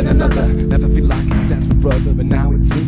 than another. Never feel like it's dance with brother, but now it seems